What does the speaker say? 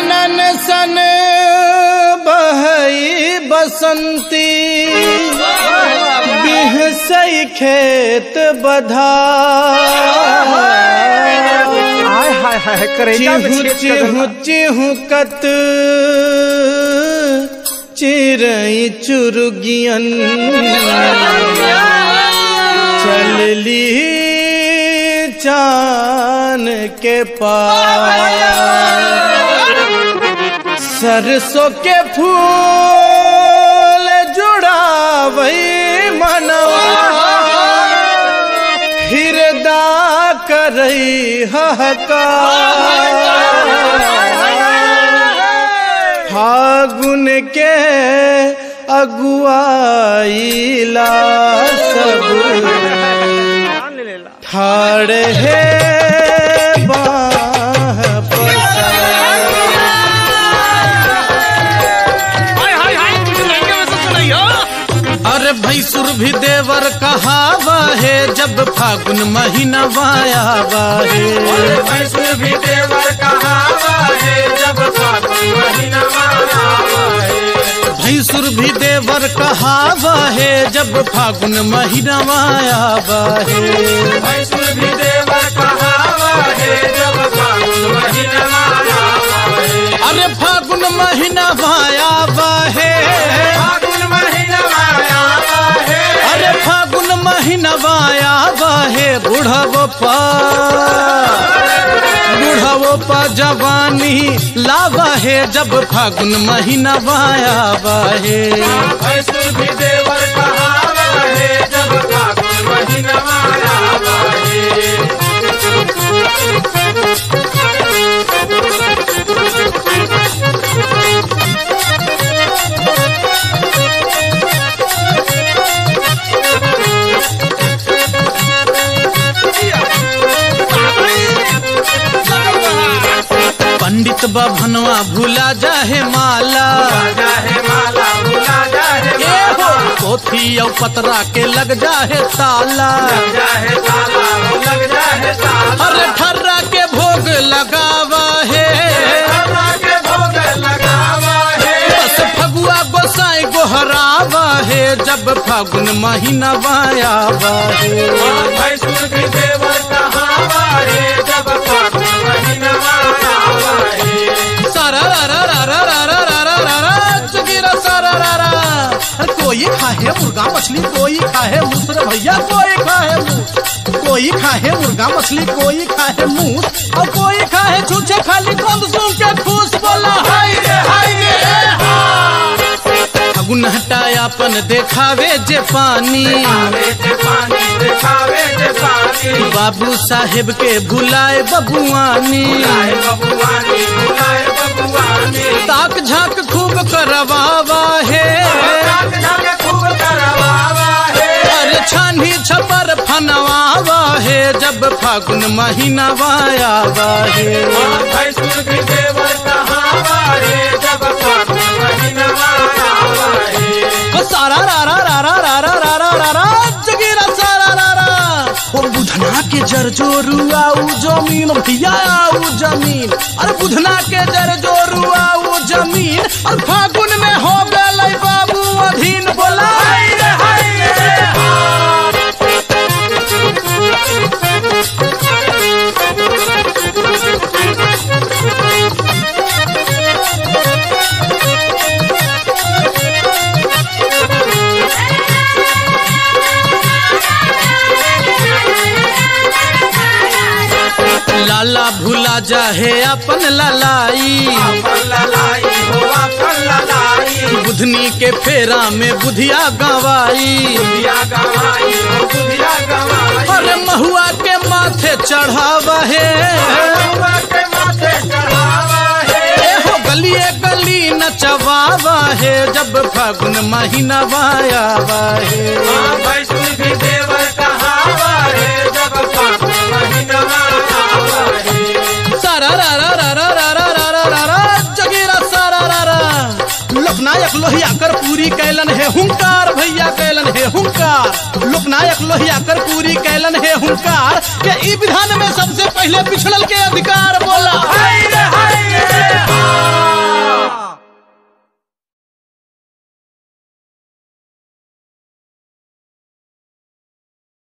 नन सन बहई बसंती बिहसई खेत बधा चिहु चिहु कत चिरई चुरुगियन चलली चान के पार सरसों के फूल जुड़ावई मनवा हिरदा करई हकार फागुन के अगुआईला सब ठाड़े है बाह अरे भैसुर भी देवर कहावा है जब फागुन महीना वाया है भैंसुर भी देवर कहावा है जब फागुन महीना वाया है भैंसुर भी देवर कहावा है जब फागुन महीना वाया है भैंसुर भी देवर कहावा है जब फागुन महीना वाया है अरे फागुन महीना वाया है फागुन महीना वाया है अरे फागुन महीना वाया है बुढ़ावो पा जवानी लावा है जब फागुन महीना वाया है भैंसुर भी देवर कहावा है जब फागुन महीना वाया है पंडित बभनवा भूला जाहे माला पोथी और पतरा के लग जाहे ताला अरे ठर्रा के भोग लगावा है बस फगुआ गोसाई गोहरावा है जब फागुन महीना वाया है भैंसुर भी देवर कहावा है जब फागुन महीना वाया है सारा रा रा रा रा रा रा रा रा रा रा चुकीरा सारा रा रा कोई खाए मुर्गा मछली कोई खाए मूस भैया कोई खाए मूस कोई खाए मुर्गा मछली कोई खाए मूस और कोई खाए छूछे खाली कंद सुन के खुश बोला हाय रे फगुन हटायापन देखावे जे पानी बाबू साहेब के भुलाए बबुआनी ताक झाक खूब करवावा है अरे छानी छपर फनवावा है जब फागुन महीना वाया है भैंसुर भी देवर कहावा है जब फागुन महीना वाया है सारा रा रा रा रा रा रा रा रा रा रा जगीरा सारा रा रा ओ बुधना के जर जोरू आऊ जमीन भैया आऊ जमीन अरे बुधना के जर जोरू आऊ जमीन और फागुन में हो गए बाबू अधीन बोला हाय रे लाला भूला जाहे अपन ललाई बुधनी के फेरा में बुधिया गवाई अरे महुआ के माथे चढ़ावा है हो गलिए गली नचवावा है जब फागुन महीना वाया है भैंसुर भी देवर कहावा है जब फागुन महीना वाया है सारा रा रा रा रा रा रा रा रा रा जगीरा सारा रा रा लोकनायक लोहिया कर पूरी कैलन है हुंकार भैया कैलन है हुंकार लोकनायक लोहिया कर पूरी कैलन है हुंकार के ई विधान में सबसे पहले पिछड़ल के अधिकार बोला